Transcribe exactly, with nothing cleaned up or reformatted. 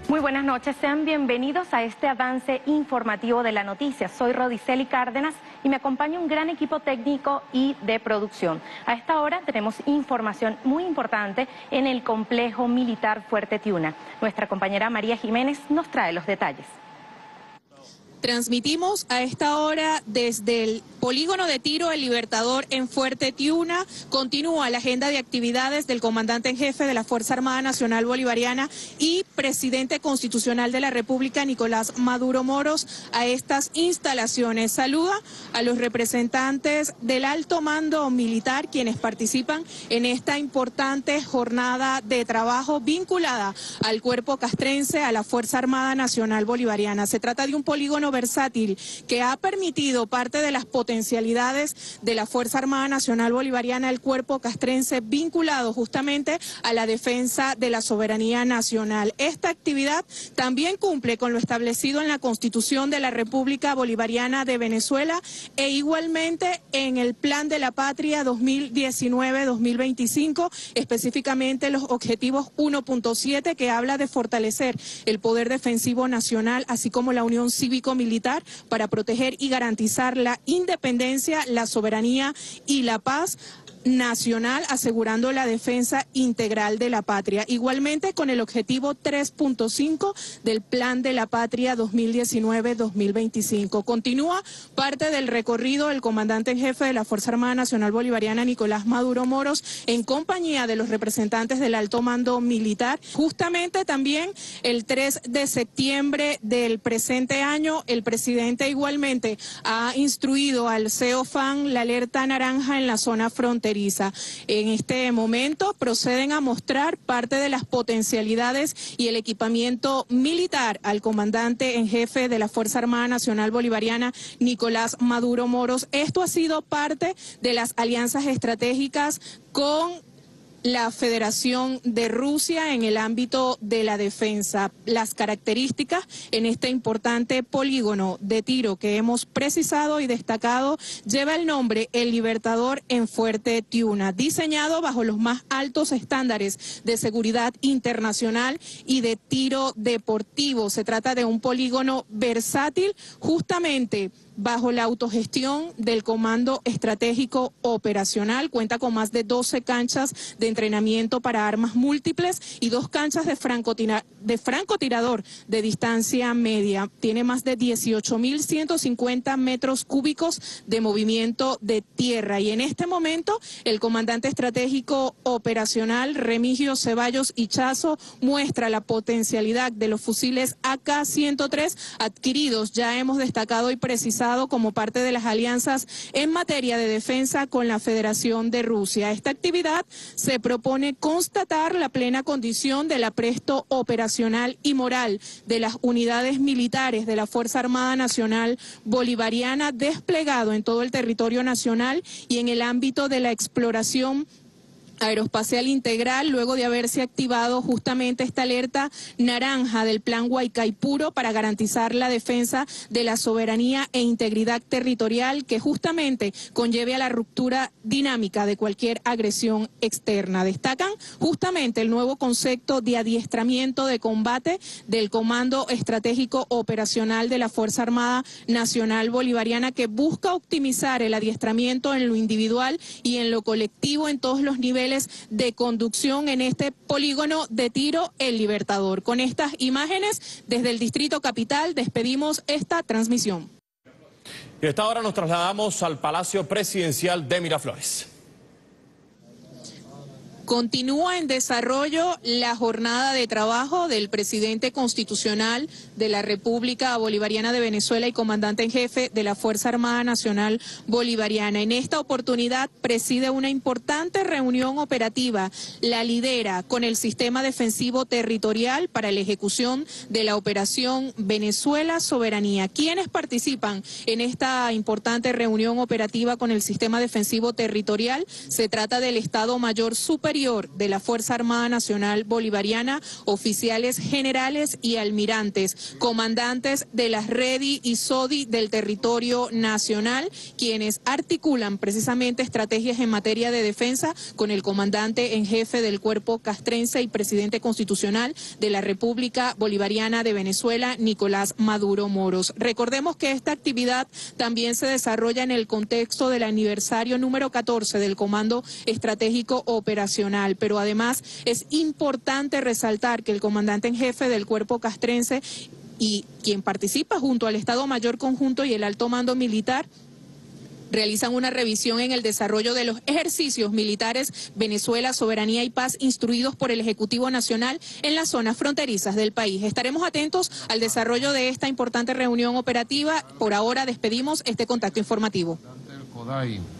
Muy buenas noches, sean bienvenidos a este avance informativo de la noticia. Soy Rodiceli Cárdenas y me acompaña un gran equipo técnico y de producción. A esta hora tenemos información muy importante en el complejo militar Fuerte Tiuna. Nuestra compañera María Jiménez nos trae los detalles. Transmitimos a esta hora desde el polígono de tiro El Libertador en Fuerte Tiuna. Continúa la agenda de actividades del comandante en jefe de la Fuerza Armada Nacional Bolivariana y presidente constitucional de la República, Nicolás Maduro Moros, a estas instalaciones. Saluda a los representantes del alto mando militar, quienes participan en esta importante jornada de trabajo vinculada al cuerpo castrense, a la Fuerza Armada Nacional Bolivariana. Se trata de un polígono versátil que ha permitido parte de las potencialidades de la Fuerza Armada Nacional Bolivariana, el cuerpo castrense, vinculado justamente a la defensa de la soberanía nacional. Esta actividad también cumple con lo establecido en la Constitución de la República Bolivariana de Venezuela e igualmente en el Plan de la Patria dos mil diecinueve dos mil veinticinco, específicamente los objetivos uno punto siete, que habla de fortalecer el poder defensivo nacional, así como la unión cívico-militar para proteger y garantizar la independencia, la soberanía y la paz nacional, asegurando la defensa integral de la patria. Igualmente con el objetivo tres punto cinco del Plan de la Patria dos mil diecinueve dos mil veinticinco. Continúa parte del recorrido el comandante en jefe de la Fuerza Armada Nacional Bolivariana, Nicolás Maduro Moros, en compañía de los representantes del alto mando militar. Justamente también el tres de septiembre del presente año, el presidente igualmente ha instruido al CEOFAN la alerta naranja en la zona fronteriza. En este momento proceden a mostrar parte de las potencialidades y el equipamiento militar al comandante en jefe de la Fuerza Armada Nacional Bolivariana, Nicolás Maduro Moros. Esto ha sido parte de las alianzas estratégicas con la Federación de Rusia en el ámbito de la defensa. Las características en este importante polígono de tiro que hemos precisado y destacado lleva el nombre El Libertador en Fuerte Tiuna, diseñado bajo los más altos estándares de seguridad internacional y de tiro deportivo. Se trata de un polígono versátil, justamente bajo la autogestión del Comando Estratégico Operacional. Cuenta con más de doce canchas de entrenamiento para armas múltiples y dos canchas de, francotira, de francotirador de distancia media. Tiene más de dieciocho mil ciento cincuenta metros cúbicos de movimiento de tierra. Y en este momento el comandante estratégico operacional, Remigio Ceballos Ichazo, muestra la potencialidad de los fusiles A K ciento tres adquiridos. Ya hemos destacado y precisado como parte de las alianzas en materia de defensa con la Federación de Rusia. Esta actividad se propone constatar la plena condición del apresto operacional y moral de las unidades militares de la Fuerza Armada Nacional Bolivariana desplegado en todo el territorio nacional y en el ámbito de la exploración aeroespacial integral, luego de haberse activado justamente esta alerta naranja del Plan Guaycaipuro para garantizar la defensa de la soberanía e integridad territorial, que justamente conlleve a la ruptura dinámica de cualquier agresión externa. Destacan justamente el nuevo concepto de adiestramiento de combate del Comando Estratégico Operacional de la Fuerza Armada Nacional Bolivariana, que busca optimizar el adiestramiento en lo individual y en lo colectivo en todos los niveles de conducción en este polígono de tiro El Libertador. Con estas imágenes desde el Distrito Capital despedimos esta transmisión. Y a esta hora nos trasladamos al Palacio Presidencial de Miraflores. Continúa en desarrollo la jornada de trabajo del presidente constitucional de la República Bolivariana de Venezuela y comandante en jefe de la Fuerza Armada Nacional Bolivariana. En esta oportunidad preside una importante reunión operativa. La lidera con el Sistema Defensivo Territorial para la ejecución de la operación Venezuela Soberanía. ¿Quiénes participan en esta importante reunión operativa con el Sistema Defensivo Territorial? Se trata del Estado Mayor Superior superior de la Fuerza Armada Nacional Bolivariana, oficiales generales y almirantes, comandantes de las REDI y SODI del territorio nacional, quienes articulan precisamente estrategias en materia de defensa con el comandante en jefe del cuerpo castrense y presidente constitucional de la República Bolivariana de Venezuela, Nicolás Maduro Moros. Recordemos que esta actividad también se desarrolla en el contexto del aniversario número catorce del Comando Estratégico Operacional, pero además es importante resaltar que el comandante en jefe del cuerpo castrense y quien participa junto al Estado Mayor Conjunto y el Alto Mando Militar realizan una revisión en el desarrollo de los ejercicios militares Venezuela, Soberanía y Paz instruidos por el Ejecutivo Nacional en las zonas fronterizas del país. Estaremos atentos al desarrollo de esta importante reunión operativa. Por ahora despedimos este contacto informativo.